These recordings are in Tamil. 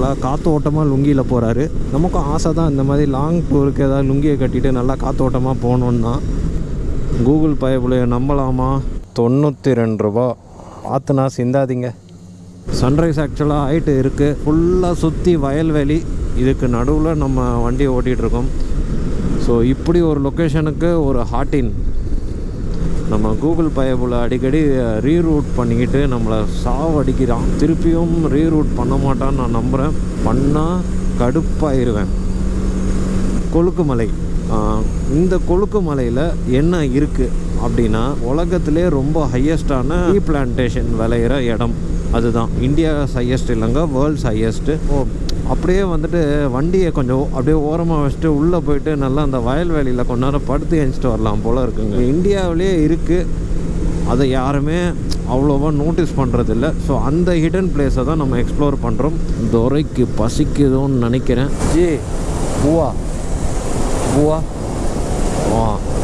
நல்லா காத்தோட்டமாக லுங்கியில் போகிறாரு. நமக்கும் ஆசை தான் இந்த மாதிரி லாங் டூருக்கு ஏதாவது லுங்கியை கட்டிட்டு நல்லா காத்தோட்டமாக போகணுன்னு தான். கூகுள் பைபிளை நம்பலாமா? 92 ரூபா. பார்த்துனா சிந்தாதீங்க. சன்ரைஸ் ஆக்சுவலாக ஆகிட்டு இருக்குது. ஃபுல்லாக சுற்றி வயல்வெளி, இதுக்கு நடுவில் நம்ம வண்டியை ஓட்டிகிட்ருக்கோம். ஸோ இப்படி ஒரு லொக்கேஷனுக்கு ஒரு ஹாட்டின் நம்ம கூகுள் பைபிளை அடிக்கடி ரீரூட் பண்ணிக்கிட்டு நம்மளை சாவடிக்கிறான். திருப்பியும் ரீரூட் பண்ண மாட்டான்னு நான் நம்புகிறேன். பண்ணால் கடுப்பாயிருவேன். கொழுக்குமலை. இந்த கொழுக்குமலையில் என்ன இருக்குது அப்படின்னா, உலகத்திலே ரொம்ப ஹையஸ்டான டீ பிளான்டேஷன் விளையிற இடம் அதுதான். இந்தியாஸ் ஹையஸ்ட் இல்லைங்க, வேர்ல்ட்ஸ் ஹையஸ்ட்டு. அப்படியே வந்துட்டு வண்டியை கொஞ்சம் அப்படியே ஓரமாக வச்சுட்டு உள்ளே போயிட்டு நல்லா அந்த வயல்வெளியில் கொஞ்ச நேரம் படுத்து எழுச்சிட்டு வரலாம் போல் இருக்குங்க. இந்தியாவிலே இருக்குது, அதை யாருமே அவ்வளோவா நோட்டீஸ் பண்ணுறதில்ல. ஸோ அந்த ஹிடன் பிளேஸை தான் நம்ம எக்ஸ்ப்ளோர் பண்ணுறோம். துரைக்கு பசிக்குதோன்னு நினைக்கிறேன். ஜி பூவா பூவா வா.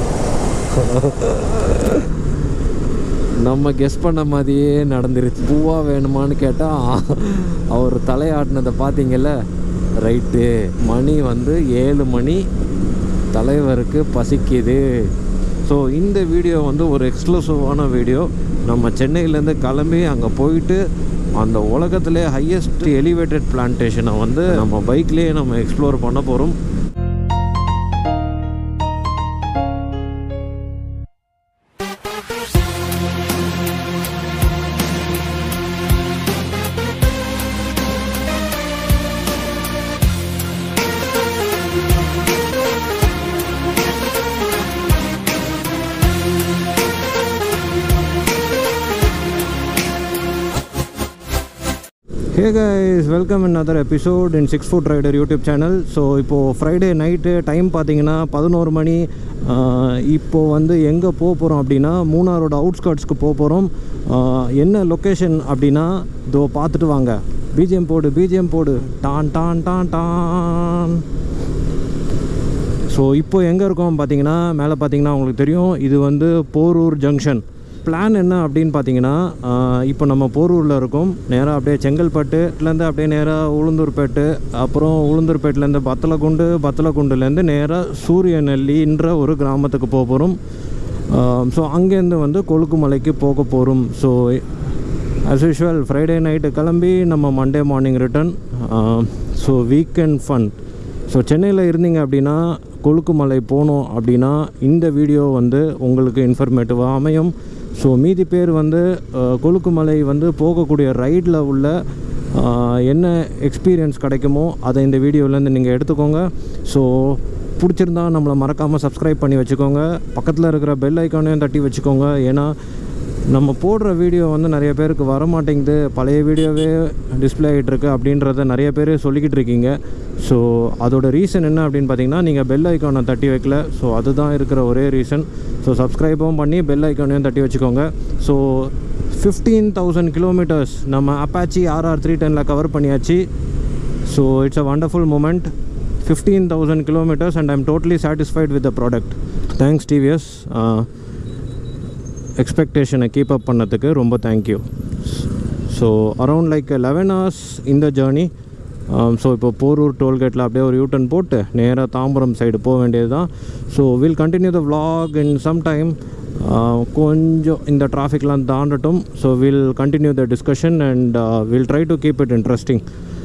நம்ம கெஸ் பண்ண மாதிரியே நடந்துருச்சு. பூவா வேணுமான்னு கேட்டால் அவர் தலையாட்டினதை பார்த்தீங்கல்ல. ரைட்டு, மணி வந்து 7 மணி, தலைவருக்கு பசிக்குது. ஸோ இந்த வீடியோ வந்து ஒரு எக்ஸ்க்ளூசிவான வீடியோ. நம்ம சென்னையிலேருந்து கிளம்பி அங்கே போயிட்டு அந்த உலகத்திலே ஹையஸ்ட் எலிவேட்டட் பிளான்டேஷனை வந்து நம்ம பைக்லேயே நம்ம எக்ஸ்ப்ளோர் பண்ண போகிறோம். Hey guys, welcome in another episode in 6 Foot Rider YouTube channel. So இப்போது ஃப்ரைடே நைட்டு டைம் பார்த்தீங்கன்னா 11 மணி. இப்போது வந்து எங்கே போக போகிறோம் அப்படின்னா, மூணாரோட அவுட்ஸ்கர்ட்ஸ்க்கு போக போகிறோம். என்ன லொக்கேஷன் அப்படின்னா, இதோ பார்த்துட்டு வாங்க. பிஜிஎம் போடு டான் டான் டான் டான். ஸோ இப்போ எங்கே இருக்கோம் பார்த்தீங்கன்னா, மேலே பார்த்தீங்கன்னா உங்களுக்கு தெரியும், இது வந்து போரூர் ஜங்ஷன். பிளான் என்ன அப்படின்னு பார்த்தீங்கன்னா, இப்போ நம்ம போரூரில் இருக்கோம். நேராக அப்படியே செங்கல்பட்டுலேருந்து அப்படியே நேராக உளுந்தூர்பேட்டு, அப்புறம் உளுந்தூர்பேட்டிலேருந்து பத்தலகுண்டுலேருந்து நேராக சூரியநெல்லின்ற ஒரு கிராமத்துக்கு போக போகிறோம். ஸோ அங்கேருந்து வந்து கொழுக்குமலைக்கு போக போகிறோம். So as usual Friday night கிளம்பி நம்ம Monday morning return. So weekend fun. So சென்னையில் இருந்தீங்க அப்படின்னா, கொழுக்குமலை போகணும் அப்படின்னா இந்த வீடியோ வந்து உங்களுக்கு இன்ஃபர்மேட்டிவாக அமையும். ஸோ மீதி பேர் வந்து கொழுக்குமலை வந்து போகக்கூடிய ரைடில் உள்ள என்ன எக்ஸ்பீரியன்ஸ் கிடைக்குமோ அதை இந்த வீடியோவிலேருந்து நீங்கள் எடுத்துக்கோங்க. ஸோ பிடிச்சிருந்தா நம்மளை மறக்காமல் சப்ஸ்கிரைப் பண்ணி வச்சுக்கோங்க. பக்கத்தில் இருக்கிற பெல் ஐக்கானையும் தட்டி வச்சுக்கோங்க. ஏன்னா நம்ம போடுற வீடியோ வந்து நிறைய பேருக்கு வரமாட்டேங்குது, பழைய வீடியோவே டிஸ்பிளே ஆகிட்டுருக்கு அப்படின்றத நிறைய பேர் சொல்லிக்கிட்டு இருக்கீங்க. ஸோ அதோட ரீசன் என்ன அப்படின்னு பார்த்தீங்கன்னா, நீங்கள் பெல் ஐக்கானை தட்டி வைக்கல. ஸோ அதுதான் இருக்கிற ஒரே ரீசன். ஸோ சப்ஸ்கிரைபும் பண்ணி பெல் ஐக்கானையும் தட்டி வச்சுக்கோங்க. ஸோ 15,000 கிலோமீட்டர்ஸ் நம்ம அப்பாச்சி RR 310 கவர் பண்ணியாச்சு. So it's a wonderful moment. 15,000 kilometers and I'm totally satisfied with the product. Thanks TVS. எக்ஸ்பெக்டேஷனை கீப் அப் பண்ணதுக்கு ரொம்ப thank you. So around like 11 hours இந்த ஜேர்னி. ஸோ இப்போ போரூர் டோல்கேட்டில் அப்படியே ஒரு யூட்டன் போட்டு நேராக தாம்பரம் சைடு போக வேண்டியது தான். So will continue the vlog in some time. கொஞ்சம் இந்த டிராஃபிக்லாம் தாண்டட்டும். So will continue the discussion and will try to keep it interesting.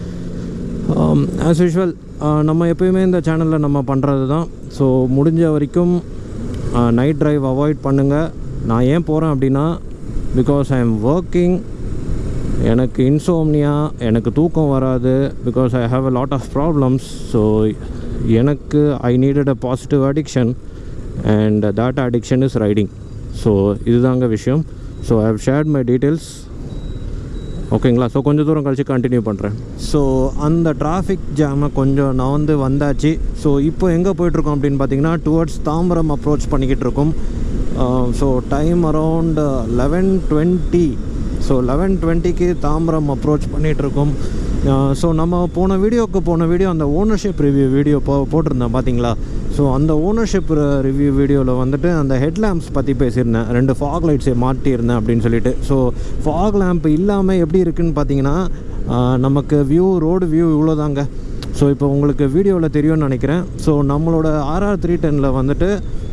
As usual நம்ம எப்போயுமே இந்த சேனலில் நம்ம பண்ணுறது தான். ஸோ முடிஞ்ச வரைக்கும் நைட் ட்ரைவ் அவாய்ட் பண்ணுங்கள். நான் ஏன் போகிறேன் அப்படின்னா, பிகாஸ் ஐ எம் ஒர்க்கிங். எனக்கு இன்சோம்னியா, எனக்கு தூக்கம் வராது. Because I have a lot of problems. So எனக்கு I needed a positive addiction and that addiction is riding. So இதுதாங்க விஷயம். So I have shared my details. ஓகேங்களா? ஸோ கொஞ்சம் தூரம் கழிச்சு கண்டினியூ பண்ணுறேன். ஸோ அந்த டிராஃபிக் ஜாமை கொஞ்சம் நான் வந்தாச்சு. ஸோ இப்போ எங்கே போயிட்டுருக்கோம் அப்படின்னு பார்த்தீங்கன்னா, டுவர்ட்ஸ் தாம்பரம் அப்ரோச் பண்ணிக்கிட்டு இருக்கோம். So time around 11:20. ஸோ 11:20க்கு தாம்பரம் அப்ரோச் பண்ணிகிட்ருக்கோம். ஸோ நம்ம போன வீடியோ அந்த ஓனர்ஷிப் ரிவ்யூ வீடியோ போட்டிருந்தேன் பார்த்தீங்களா? ஸோ அந்த ஓனர்ஷிப் ரிவ்யூ வீடியோவில் வந்துட்டு அந்த ஹெட்லேம்ப்ஸ் பற்றி பேசியிருந்தேன். 2 ஃபாக் லைட்ஸை மாட்டியிருந்தேன் அப்படின்னு சொல்லிட்டு. ஸோ ஃபாக் லேம்ப் இல்லாமல் எப்படி இருக்குதுன்னு பார்த்தீங்கன்னா, நமக்கு ரோடு வியூ இவ்வளோ தாங்க. ஸோ இப்போ உங்களுக்கு வீடியோவில் தெரியும்னு நினைக்கிறேன். ஸோ நம்மளோட RR310 வந்துட்டு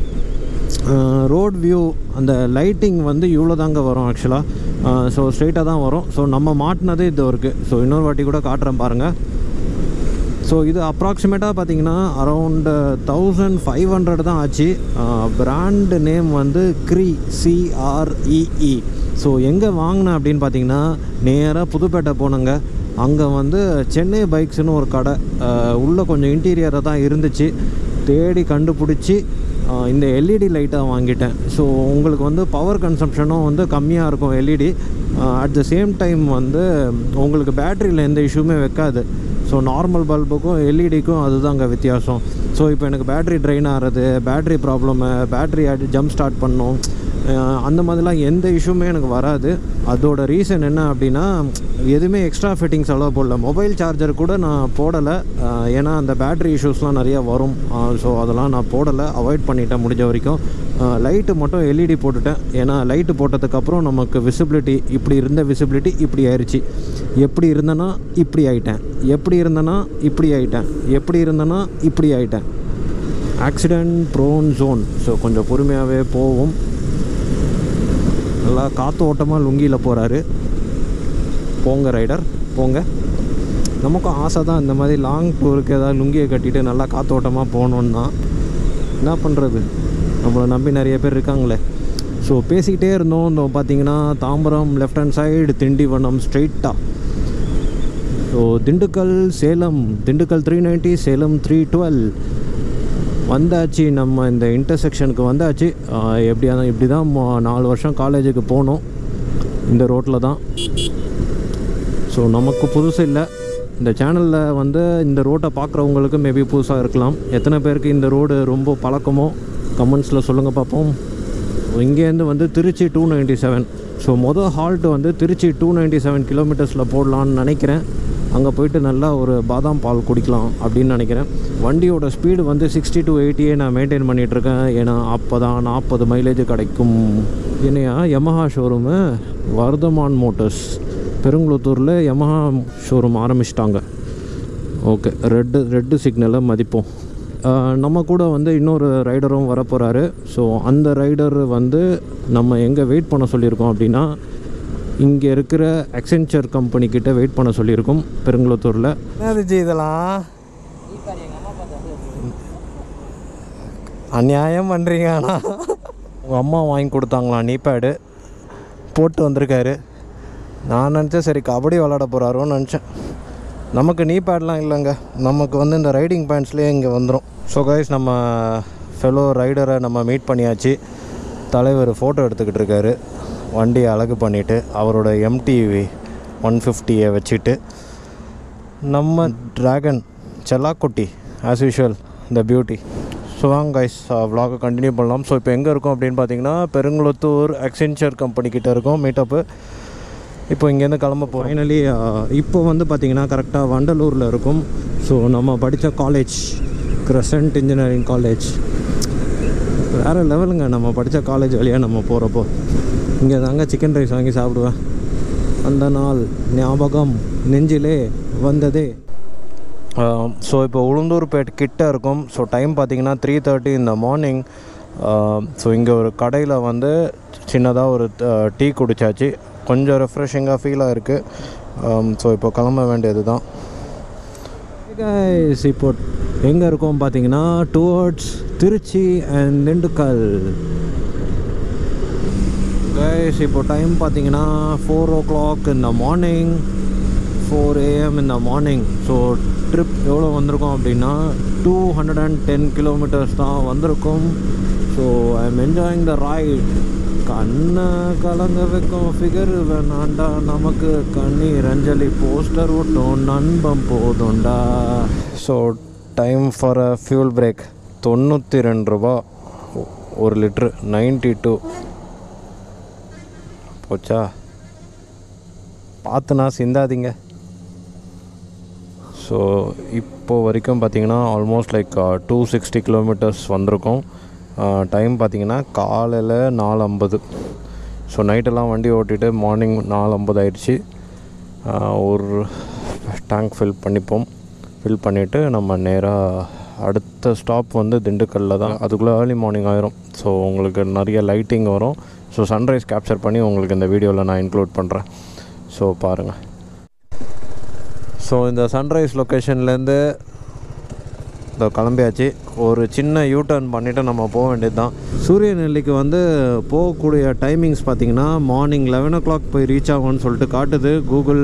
ரோட் வியூ அந்த லைட்டிங் வந்து இவ்வளோ தாங்க வரும் ஆக்சுவலாக. ஸோ ஸ்ட்ரெயிட்டாக தான் வரும். ஸோ நம்ம மாட்டினது இது இருக்குது. ஸோ இன்னொரு வாட்டி கூட காட்டுறேன் பாருங்கள். ஸோ இது அப்ராக்சிமேட்டாக பார்த்தீங்கன்னா அரௌண்ட் 1500 தான் ஆச்சு. பிராண்டு நேம் வந்து CREE. ஸோ எங்கே வாங்கினேன் அப்படின்னு பார்த்தீங்கன்னா நேராக புதுப்பேட்டை போனேங்க. அங்கே வந்து சென்னை பைக்ஸ்னு ஒரு கடை உள்ளே கொஞ்சம் இன்டீரியராக தான் இருந்துச்சு. தேடி கண்டுபிடிச்சி இந்த எல்இடி லைட்டாக வாங்கிட்டேன். ஸோ உங்களுக்கு வந்து பவர் கன்சம்ஷனும் வந்து கம்மியாக இருக்கும் LED. At the same time வந்து உங்களுக்கு பேட்டரியில் எந்த இஷ்யூமே வைக்காது. ஸோ நார்மல் பல்புக்கும் எல்இடிக்கும் அதுதாங்க வித்தியாசம். ஸோ இப்போ எனக்கு பேட்ரி ட்ரெயின் ஆகிறது, battery problem, battery jump start பண்ணணும், அந்த மாதிரிலாம் எந்த இஷ்யூமே எனக்கு வராது. அதோட ரீசன் என்ன அப்படின்னா எதுவுமே எக்ஸ்ட்ரா ஃபிட்டிங்ஸ் அவ்வளோ போடல. மொபைல் சார்ஜர் கூட நான் போடலை. ஏன்னா அந்த பேட்ரி இஷ்யூஸ்லாம் நிறையா வரும். ஸோ அதெல்லாம் நான் போடலை, அவாய்ட் பண்ணிட்டேன் முடிஞ்ச வரைக்கும். லைட்டு மட்டும் எல்இடி போட்டுட்டேன். ஏன்னா லைட்டு போட்டதுக்கப்புறம் நமக்கு விசிபிலிட்டி இப்படி இருந்த விசிபிலிட்டி இப்படி ஆயிடுச்சு. எப்படி இருந்தேன்னா இப்படி ஆகிட்டேன், எப்படி இருந்தேன்னா இப்படி ஆகிட்டேன், எப்படி இருந்தேன்னா இப்படி ஆகிட்டேன். Accident prone zone. ஸோ கொஞ்சம் பொறுமையாகவே போவோம். நல்லா காற்று ஓட்டமாக லுங்கியில் போகிறாரு. போங்க ரைடர் போங்க. நமக்கும் ஆசை தான் இந்த மாதிரி லாங் டூருக்கு ஏதாவது லுங்கியை கட்டிட்டு நல்லா காற்றோட்டமாக போகணுன்னு தான். என்ன பண்ணுறது, நம்மளை நம்பி நிறைய பேர் இருக்காங்களே. ஸோ பேசிக்கிட்டே இருந்தோம். இந்த பார்த்திங்கன்னா Tambaram left hand side, Tindivanam ஸ்ட்ரெயிட்டாக. ஸோ திண்டுக்கல் சேலம், திண்டுக்கல் 390, சேலம் 312 வந்தாச்சு. நம்ம இந்த இன்டர்செக்ஷனுக்கு வந்தாச்சு. இப்படி தான் 4 வருஷம் காலேஜுக்கு போனோம் இந்த ரோட்டில் தான். ஸோ நமக்கு புதுசு இல்லை. இந்த சேனலில் வந்து இந்த ரோட்டை பார்க்குறவங்களுக்கு மேபி புதுசாக இருக்கலாம். எத்தனை பேருக்கு இந்த ரோடு ரொம்ப பழக்கமோ கமெண்ட்ஸில் சொல்லுங்கள் பார்ப்போம். இங்கேருந்து வந்து திருச்சி 297. ஸோ மொதல் ஹால்ட்டு வந்து திருச்சி 297 கிலோமீட்டர்ஸில் போடலான்னு நினைக்கிறேன். அங்கே போய்ட்டு நல்லா ஒரு பாதாம் பால் குடிக்கலாம் அப்படின்னு நினைக்கிறேன். வண்டியோட ஸ்பீடு வந்து 60 to 80 நான் மெயின்டைன் பண்ணிகிட்ருக்கேன். ஏன்னா அப்போ தான் 40 மைலேஜ் கிடைக்கும். என்னையா யமஹா ஷோரூமு வர்தமான் மோட்டர்ஸ் பெருங்குளத்தூரில் யமஹா ஷோரூம் ஆரம்பிச்சிட்டாங்க. ஓகே, ரெட்டு சிக்னலை மதிப்போம். நம்ம கூட வந்து இன்னொரு ரைடரும் வரப்போகிறாரு. ஸோ அந்த ரைடர் வந்து நம்ம எங்கே வெயிட் பண்ண சொல்லியிருக்கோம் அப்படின்னா இங்கே இருக்கிற அக்சென்ச்சர் கம்பெனிக்கிட்ட வெயிட் பண்ண சொல்லியிருக்கோம் பெருங்குளத்தூரில். என்னது இதெல்லாம் அநியாயம் பண்ணுறீங்க. ஆனால் உங்கள் அம்மா வாங்கி கொடுத்தாங்களாம் நீ பேடு, போட்டு வந்திருக்காரு. நான் நினச்சேன் சரி கபடி விளாட போகிறாரோன்னு நினச்சேன். நமக்கு நீ பேட்லாம் இல்லைங்க, நமக்கு வந்து இந்த ரைடிங் பேண்ட்ஸ்லேயே இங்கே வந்துடும். ஸோ கைஸ், நம்ம ஃபெலோ ரைடரை நம்ம மீட் பண்ணியாச்சு. தலைவர் ஃபோட்டோ எடுத்துக்கிட்டு இருக்காரு வண்டியை அழகு பண்ணிவிட்டு. அவரோட MT 150 வச்சுட்டு நம்ம ட்ராகன் செல்லாக்குட்டி as usual the beauty. So வாங்க கைஸ், vlog கண்டினியூ பண்ணலாம். ஸோ இப்போ எங்கே இருக்கோம் அப்படின்னு பார்த்தீங்கன்னா பெருங்குளத்தூர் அக்சென்ச்சர் கம்பெனிக்கிட்ட இருக்கோம் மீட்டப்பு. இப்போ இங்கேருந்து கிளம்ப ஃபைனலி இப்போ வந்து பார்த்திங்கன்னா கரெக்டாக வண்டலூரில் இருக்கும். ஸோ நம்ம படித்த காலேஜ் கிரசன்ட் இன்ஜினியரிங் காலேஜ் வேறு லெவலுங்க. நம்ம படித்த காலேஜ் வழியாக நம்ம போகிறப்போ இங்கே தாங்க சிக்கன் ரைஸ் வாங்கி சாப்பிடுவேன். அந்த நாள் ஞாபகம் நெஞ்சிலே வந்ததே. ஸோ இப்போ உளுந்தூர்பேட் கிட்ட இருக்கும். ஸோ டைம் பார்த்திங்கன்னா 3:30 இந்த மார்னிங். ஸோ இங்கே ஒரு கடையில் வந்து சின்னதாக ஒரு டீ குடித்தாச்சு. கொஞ்சம் ரெஃப்ரெஷிங்காக ஃபீலாக இருக்குது. ஸோ இப்போ கிளம்ப வேண்டியது தான். இப்போ எங்கே இருக்கோம் பார்த்தீங்கன்னா towards Trichy and Dindigul. Guys இப்போ டைம் பார்த்தீங்கன்னா 4 o'clock in the morning, 4 AM in the morning. So trip எவ்வளோ வந்திருக்கோம் அப்படின்னா 210 kilometers தான் வந்திருக்கோம். So I am enjoying the ride. கண்ணை கலங்க வைக்கும் ஃபிகர் வேணாண்டா, நமக்கு கண்ணீர் அஞ்சலி போஸ்டர் விட்டோம் நண்பம் போதும்டா. So time for a fuel break. 92 ரூபா 1 லிட்ரு, 92 போச்சா. பார்த்துனா சிந்தாதீங்க. ஸோ இப்போ வரைக்கும் பார்த்திங்கன்னா ஆல்மோஸ்ட் லைக் 260 kilometers வந்திருக்கோம். டைம் பார்த்திங்கன்னா காலையில் 4:50. ஸோ நைட்டெல்லாம் வண்டி ஓட்டிகிட்டு மார்னிங் 4:50 ஆயிடுச்சு. ஒரு டேங்க் ஃபில் பண்ணிவிட்டு நம்ம நேராக அடுத்த ஸ்டாப் வந்து திண்டுக்கல்லில் தான். அதுக்குள்ளே ஏர்லி மார்னிங் ஆயிரும். ஸோ உங்களுக்கு நிறைய லைட்டிங் வரும். ஸோ சன்ரைஸ் கேப்சர் பண்ணி உங்களுக்கு இந்த வீடியோவில் நான் இன்க்ளூட் பண்ணுறேன். ஸோ பாருங்கள். ஸோ இந்த சன்ரைஸ் லொக்கேஷன்லேருந்து இந்த கிளம்பியாச்சு. ஒரு சின்ன யூடர்ன் பண்ணிவிட்டு நம்ம போக வேண்டியது தான். சூரியநெல்லிக்கு வந்து போகக்கூடிய டைமிங்ஸ் பார்த்திங்கன்னா மார்னிங் 11 o'clock போய் ரீச் ஆகும்னு சொல்லிட்டு காட்டுது கூகுள்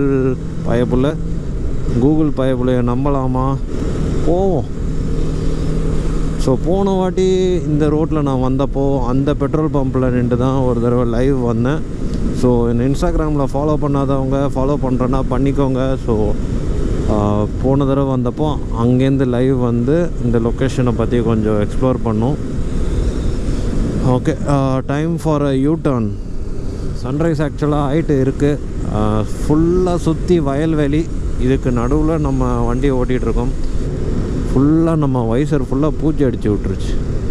பயப்புள்ளையை நம்பலாமா? போவோம். ஸோ போன வாட்டி இந்த ரோட்டில் நான் வந்தப்போ அந்த பெட்ரோல் பம்பில் நின்று தான் ஒரு தடவை லைவ் வந்தேன். ஸோ என்ன இன்ஸ்டாகிராமில் ஃபாலோ பண்ணாதவங்க ஃபாலோ பண்ணுறேன்னா பண்ணிக்கோங்க. ஸோ போன தடவை வந்தப்போ அங்கேருந்து லைவ் வந்து இந்த லொக்கேஷனை பற்றி கொஞ்சம் எக்ஸ்ப்ளோர் பண்ணோம். Okay, time for a U-turn. Sunrise ஆக்சுவலாக ஆகிட்டு இருக்குது. ஃபுல்லாக சுற்றி வயல்வெளி, இதுக்கு நடுவில் நம்ம வண்டியை ஓட்டிகிட்ருக்கோம். ஃபுல்லாக நம்ம வைசர் ஃபுல்லாக பூச்சி அடித்து விட்டுருச்சு.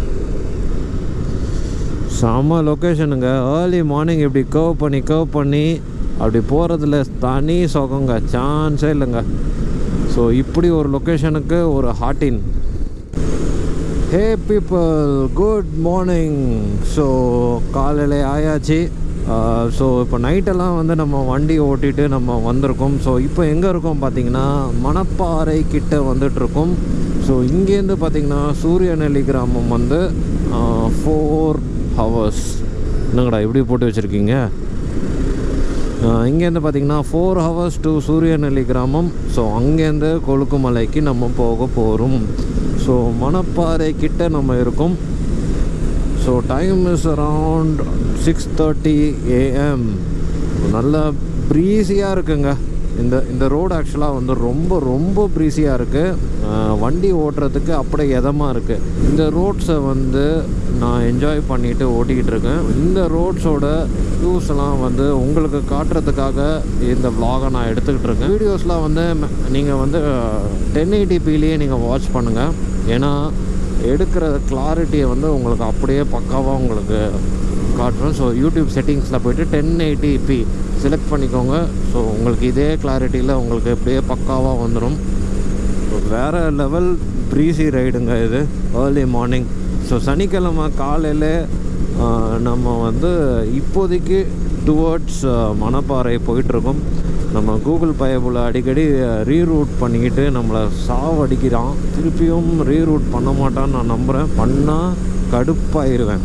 செம்ம லொக்கேஷனுங்க. ஏர்லி மார்னிங் இப்படி கர்வ் பண்ணி அப்படி போகிறதுல தனி சுகங்க, சான்ஸே இல்லைங்க. ஸோ இப்படி ஒரு லொக்கேஷனுக்கு ஒரு ஹார்டின். Hey people, good morning. So காலையில் ஆயாச்சு. ஸோ இப்போ நைட்டெல்லாம் வந்து நம்ம வண்டி ஓட்டிகிட்டு நம்ம வந்திருக்கோம். ஸோ இப்போ எங்கே இருக்கோம் பார்த்திங்கன்னா மணப்பாறை கிட்ட வந்துட்டுருக்கோம். ஸோ இங்கேருந்து பார்த்திங்கன்னா சூரியநெல்லி கிராமம் வந்து 4 hours. என்னங்கடா இப்படி போட்டு வச்சுருக்கீங்க? இங்கேருந்து பார்த்திங்கன்னா 4 hours to சூரியநெல்லி கிராமம். ஸோ அங்கேருந்து கொழுக்குமலைக்கு நம்ம போக போகிறோம். ஸோ மணப்பாறை கிட்ட நம்ம இருக்கோம். So time is around 6:30 AM. நல்ல ப்ரீஸியாக இருக்குங்க. இந்த ரோடு ஆக்சுவலாக வந்து ரொம்ப ப்ரீஸியாக இருக்குது. வண்டி ஓட்டுறதுக்கு அப்படியே இதமாக இருக்குது. இந்த ரோட்ஸை வந்து நான் என்ஜாய் பண்ணிவிட்டு ஓட்டிக்கிட்டு இருக்கேன். இந்த ரோட்ஸோட வியூஸ்லாம் வந்து உங்களுக்கு காட்டுறதுக்காக இந்த vlog-ஐ நான் எடுத்துக்கிட்டு இருக்கேன். வீடியோஸ்லாம் வந்து நீங்கள் வந்து 1080pலேயே நீங்கள் வாட்ச் பண்ணுங்கள். ஏன்னா எடுக்கிற கிளாரிட்டியை வந்து உங்களுக்கு அப்படியே பக்காவாக உங்களுக்கு காட்டுறோம். ஸோ யூடியூப் செட்டிங்ஸில் போய்ட்டு 1080p செலக்ட் பண்ணிக்கோங்க. ஸோ உங்களுக்கு இதே கிளாரிட்டியில் உங்களுக்கு எப்படியே பக்காவாக வந்துடும். வேறு லெவல் ப்ரீஸி ரைடுங்க இது, ஏர்லி மார்னிங். ஸோ சனிக்கிழமை காலையில் நம்ம வந்து இப்போதைக்கு டுவர்ட்ஸ் மணப்பாறை போயிட்டுருக்கோம். நம்ம கூகுள் பயப்புல அடிக்கடி ரீரூட் பண்ணிக்கிட்டு நம்மளை சாவடிக்கிறான். திருப்பியும் ரீரூட் பண்ண மாட்டான்னு நான் நம்புகிறேன். பண்ணால் கடுப்பாயிருவேன்.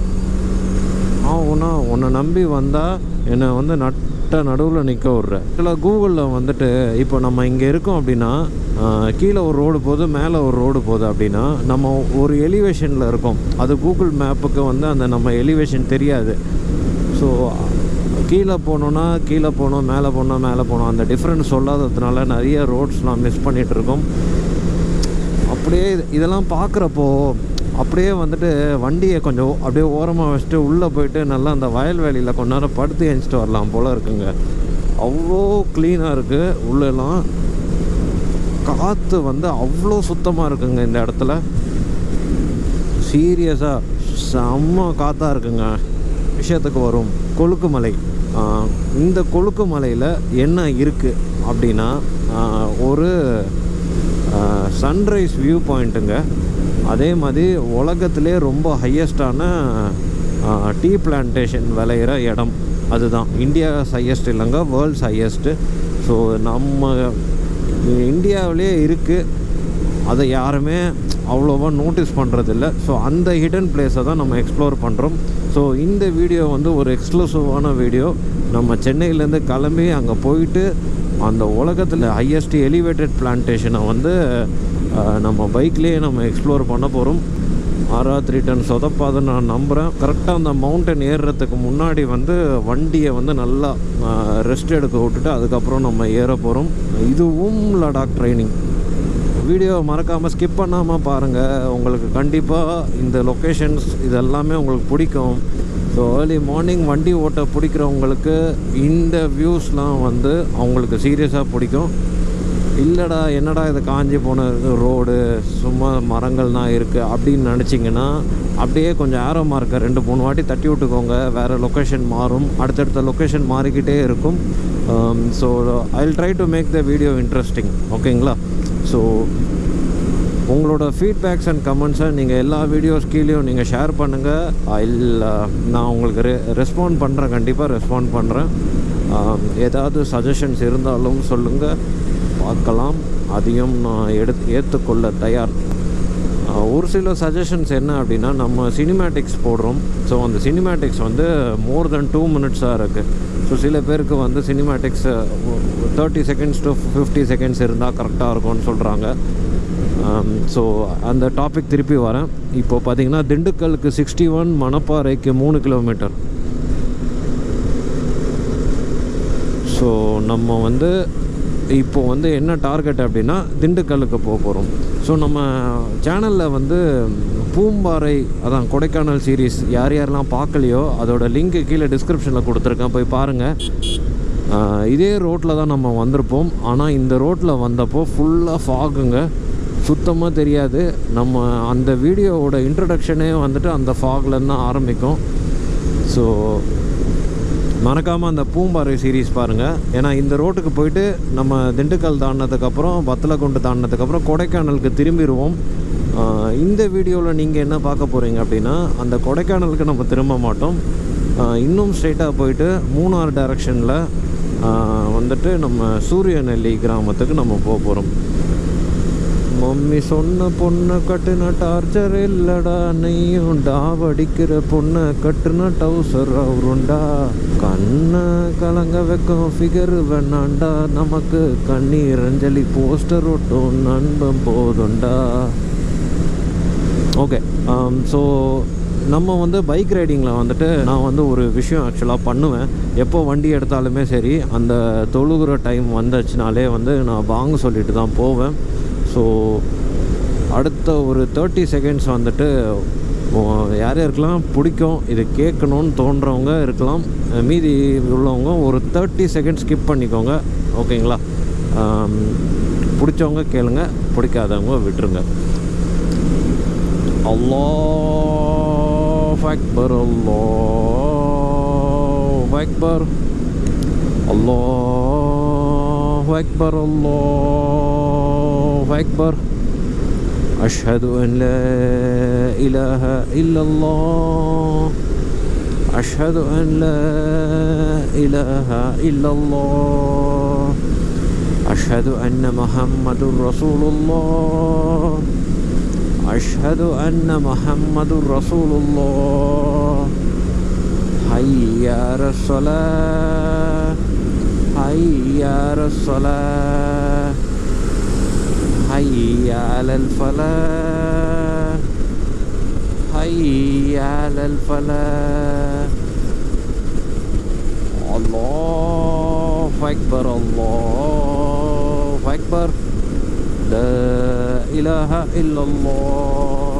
உன்னை நம்பி வந்தால் என்னை வந்து நடுவில் நிற்க விட்றேன். இல்லை கூகுளில் வந்துட்டு இப்போ நம்ம இங்கே இருக்கோம் அப்படின்னா கீழே ஒரு ரோடு போகுது, மேலே ஒரு ரோடு போகுது அப்படின்னா நம்ம ஒரு எலிவேஷனில் இருக்கோம். அது கூகுள் மேப்புக்கு வந்து அந்த நம்ம எலிவேஷன் தெரியாது. ஸோ கீழே போனோன்னா கீழே போனோம், மேலே போனோம் அந்த டிஃப்ரென்ஸ் சொல்லாததுனால நிறைய ரோட்ஸ்லாம் மிஸ் பண்ணிகிட்ருக்கோம். அப்படியே இதெல்லாம் பார்க்குறப்போ அப்படியே வந்துட்டு வண்டியை கொஞ்சம் அப்படியே ஓரமாக வச்சுட்டு உள்ளே போயிட்டு நல்லா அந்த வயல்வெளியில் கொஞ்ச நேரம் படுத்து எழுந்துட்டு வரலாம் போல் இருக்குங்க. அவ்வளோ க்ளீனாக இருக்குது. உள்ளெல்லாம் காற்று வந்து அவ்வளோ சுத்தமாக இருக்குங்க இந்த இடத்துல. சீரியஸாக செம்ம காற்றாக இருக்குங்க. விஷயத்துக்கு வரும் கொழுக்குமலை. இந்த கொழுக்குமலையில் என்ன இருக்குது அப்படின்னா ஒரு சன்ரைஸ் வியூ பாயிண்ட்டுங்க. அதே மாதிரி உலகத்திலே ரொம்ப ஹையஸ்டான டீ பிளான்டேஷன் விளையிற இடம் அதுதான். இந்தியாஸ் ஹையஸ்ட் இல்லைங்க, வேர்ல்ட்ஸ் ஹையஸ்ட்டு. ஸோ நம்ம இந்தியாவிலே இருக்குது. அதை யாருமே அவ்வளோவா நோட்டீஸ் பண்ணுறதில்ல. ஸோ அந்த ஹிடன் பிளேஸை தான் நம்ம எக்ஸ்ப்ளோர் பண்ணுறோம். ஸோ இந்த வீடியோ வந்து ஒரு எக்ஸ்க்ளூசிவான வீடியோ. நம்ம சென்னையிலேருந்து கிளம்பி அங்கே போயிட்டு அந்த உலகத்தில் ஹையஸ்ட் எலிவேட்டட் பிளான்டேஷனை வந்து நம்ம பைக்லேயே நம்ம எக்ஸ்ப்ளோர் பண்ண போகிறோம். 6 டன் சொதப்பாதுன்னு நான் நம்புகிறேன். கரெக்டாக அந்த மவுண்டன் ஏறுறதுக்கு முன்னாடி வந்து வண்டியை வந்து நல்லா ரெஸ்ட் எடுக்க விட்டுட்டு அதுக்கப்புறம் நம்ம ஏற போகிறோம். இதுவும் லடாக் ட்ரைனிங். வீடியோவை மறக்காமல் ஸ்கிப் பண்ணாமல் பாருங்கள். உங்களுக்கு கண்டிப்பாக இந்த லொக்கேஷன்ஸ் இதெல்லாமே உங்களுக்கு பிடிக்கும். ஸோ ஏர்லி மார்னிங் வண்டி ஓட்ட பிடிக்கிறவங்களுக்கு இந்த வியூஸ்லாம் வந்து அவங்களுக்கு சீரியஸாக பிடிக்கும். இல்லைடா என்னடா இது காஞ்சி போன ரோடு சும்மா மரங்கள் தான் இருக்குது அப்படின்னு நினச்சிங்கன்னா அப்படியே கொஞ்சம் ஆரோ மார்க்கை 2-3 வாட்டி தட்டி விட்டுக்கோங்க. வேறு லொக்கேஷன் மாறும், அடுத்தடுத்த லொக்கேஷன் மாறிக்கிட்டே இருக்கும். So I will try to make the video interesting. ஓகேங்களா? ஸோ உங்களோட ஃபீட்பேக்ஸ் அண்ட் கமெண்ட்ஸை நீங்கள் எல்லா வீடியோஸ் கீழேயும் நீங்கள் ஷேர் பண்ணுங்கள். நான் உங்களுக்கு ரெஸ்பாண்ட் பண்ணுறேன், கண்டிப்பாக ரெஸ்பாண்ட் பண்ணுறேன். ஏதாவது சஜஷன்ஸ் இருந்தாலும் சொல்லுங்கள், பார்க்கலாம். அதையும் நான் ஏற்றுக்கொள்ள தயார். ஒரு சில சஜஷன்ஸ் என்ன அப்படின்னா, நம்ம சினிமேட்டிக்ஸ் போடுறோம். ஸோ அந்த சினிமேட்டிக்ஸ் வந்து மோர் தென் 2 மினிட்ஸாக இருக்குது. ஸோ சில பேருக்கு வந்து சினிமேட்டிக்ஸ் 30 seconds to 50 seconds இருந்தால் கரெக்டாக இருக்கும்னு சொல்கிறாங்க. ஸோ அந்த டாபிக் திருப்பி வரேன். இப்போது பார்த்திங்கன்னா திண்டுக்கலுக்கு 61, மணப்பாறைக்கு 3 கிலோமீட்டர். ஸோ நம்ம வந்து இப்போது வந்து என்ன டார்கெட் அப்படின்னா திண்டுக்கல்லுக்கு போக போகிறோம். ஸோ நம்ம சேனலில் வந்து பூம்பாறை, அதான் கொடைக்கானல் சீரீஸ் யார் யாரெல்லாம் பார்க்கலையோ அதோட லிங்க்கு கீழே டிஸ்கிரிப்ஷனில் கொடுத்துருக்கேன், போய் பாருங்கள். இதே ரோட்டில் தான் நம்ம வந்திருப்போம். ஆனால் இந்த ரோட்டில் வந்தப்போ ஃபுல்லாக ஃபாகுங்க, சுத்தமாக தெரியாது. நம்ம அந்த வீடியோவோட இன்ட்ரடக்ஷனே வந்துட்டு அந்த ஃபாக்லேருந்து தான் ஆரம்பிக்கும். ஸோ மறக்காமல் அந்த பூம்பாறை சீரீஸ் பாருங்கள். ஏன்னா இந்த ரோட்டுக்கு போயிட்டு நம்ம திண்டுக்கல் தாண்டினதுக்கப்புறம், வத்தலக்குண்டு தாண்டினதுக்கப்புறம் கொடைக்கானலுக்கு திரும்பிடுவோம். இந்த வீடியோவில் நீங்கள் என்ன பார்க்க போகிறீங்க அப்படின்னா, அந்த கொடைக்கானலுக்கு நம்ம திரும்ப மாட்டோம். இன்னும் ஸ்ட்ரெயிட்டாக போயிட்டு மூணார் டைரக்ஷனில் வந்துட்டு நம்ம சூரியநெல்லி கிராமத்துக்கு நம்ம போக போகிறோம். மம்மி சொன்ன பொண்ணை கட்டுன டார்ச்சர் இல்லடா, நெய்யும் டாவடிக்கிற பொண்ணை கட்டுன டவுசர் அவருண்டா, கண்ணை கலங்க வைக்கும் ஃபிகர் வேணாண்டா, நமக்கு கண்ணீர் அஞ்சலி போஸ்டர் ஒட்டும் நண்பன் போதுண்டா. ஓகே, ஸோ நம்ம வந்து பைக் ரைடிங்கில் வந்துட்டு நான் வந்து ஒரு விஷயம் ஆக்சுவலாக பண்ணுவேன். எப்போ வண்டி எடுத்தாலுமே சரி, அந்த தொழுகிற டைம் வந்துச்சுனாலே வந்து நான் வாங்க சொல்லிட்டு தான் போவேன். ஸோ அடுத்த ஒரு 30 seconds வந்துட்டு யார் யாருக்கெல்லாம் பிடிக்கும், இது கேட்கணுன்னு தோன்றவங்க இருக்கலாம், மீதி உள்ளவங்க ஒரு 30 seconds ஸ்கிப் பண்ணிக்கோங்க. ஓகேங்களா? பிடிச்சவங்க கேளுங்க, பிடிக்காதவங்க விட்டுருங்க. அல்லாஹ் அக்பர், அல்லாஹ் அக்பர், அல்லாஹ் அக்பர், அல்லாஹ் அக்பர். அஷ்ஹது அன் லா இலாஹ இல்லல்லாஹ், அஷ்ஹது அன் லா இலாஹ இல்லல்லாஹ், அஷ்ஹது அன்ன முஹம்மதுர் ரசூலுல்லாஹ், அஷ்ஹது அன்ன முஹம்மதுர் ரசூலுல்லாஹ். ஹய்ய அலஸ் ஸலாத், ஹய்ய அலஸ் ஸலாத், ஹய்ய அலல் ஃபலாஹ், ஹய்ய அலல் ஃபலாஹ். அல்லாஹ் அக்பர், அல்லாஹ் அக்பர், லா இலாஹ இல்லல்லாஹ்.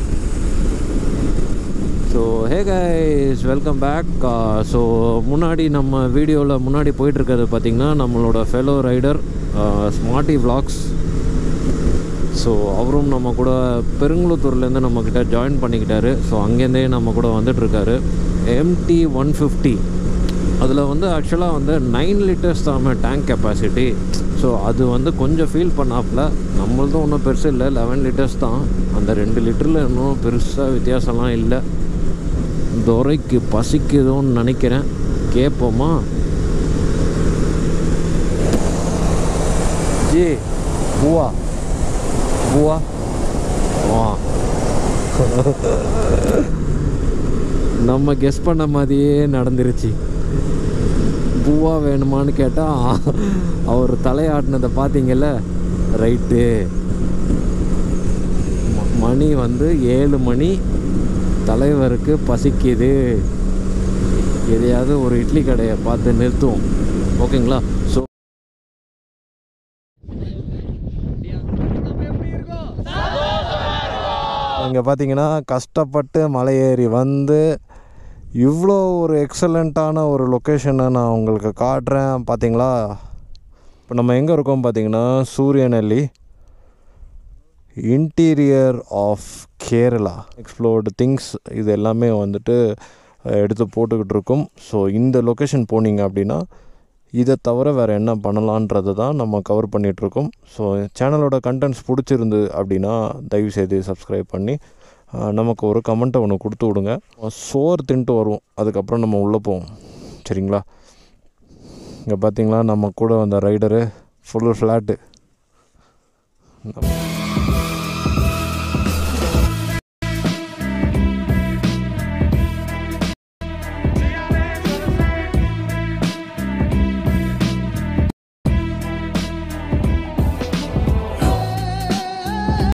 So hey guys, welcome back. So முன்னாடி நம்ம வீடியோவில் முன்னாடி போயிட்டுருக்கிறது பார்த்திங்கன்னா நம்மளோட fellow rider Smarty vlogs. So அவரும் நம்ம கூட பெருங்குளத்தூர்லேருந்து நம்மக்கிட்ட ஜாயின் பண்ணிக்கிட்டாரு. ஸோ அங்கேருந்தே நம்ம கூட வந்துட்டுருக்காரு. MT-150 அதில் வந்து ஆக்சுவலாக வந்து 9 liters தான் டேங்க் கெப்பாசிட்டி. ஸோ அது வந்து கொஞ்சம் ஃபீல் பண்ணாப்புல. நம்மளதும் ஒன்றும் பெருசு இல்லை, 11 liters தான். அந்த 2 லிட்டரில் இன்னும் பெருசாக வித்தியாசம்லாம் இல்லை. துரைக்கு பசிக்குதோன்னு நினைக்கிறேன், கேட்போமா? ஜி பூவா பூவா வா. நம்ம கெஸ் பண்ண மாதிரியே நடந்துருச்சு. பூவா வேணுமான்னு கேட்டால் அவர் தலையாட்டினதை பார்த்தீங்கல்ல, ரைட்டு. மணி வந்து 7 மணி, தலைவருக்கு பசிக்குது, எதையாவது ஒரு இட்லி கடையை பார்த்து நிறுத்துவோம். ஓகேங்களா? ஸோ இங்கே பார்த்தீங்கன்னா கஷ்டப்பட்டு மலை ஏறி வந்து இவ்வளோ ஒரு எக்ஸலண்ட்டான ஒரு லொக்கேஷனை நான் உங்களுக்கு காட்டுறேன். பார்த்தீங்களா, இப்போ நம்ம எங்கே இருக்கோம் பார்த்தீங்கன்னா Suryanelli interior of Kerala explored things இது எல்லாமே வந்துட்டு எடுத்து போட்டுக்கிட்டு இருக்கோம். ஸோ இந்த லொக்கேஷன் போனீங்க அப்படின்னா இதை தவிர வேறு என்ன பண்ணலான்றது தான் நம்ம கவர் பண்ணிகிட்ருக்கோம். ஸோ சேனலோட கண்டென்ட்ஸ் பிடிச்சிருந்து அப்படின்னா தயவுசெய்து சப்ஸ்கிரைப் பண்ணி நமக்கு ஒரு கமெண்ட்டை ஒன்று கொடுத்து விடுங்க. சோறு தின்ட்டு வருவோம், அதுக்கப்புறம் நம்ம உள்ளே போவோம். சரிங்களா? இங்கே பார்த்தீங்களா நம்ம கூட வந்த ரைடரு ஃபுல் ஃப்ளாட்டு.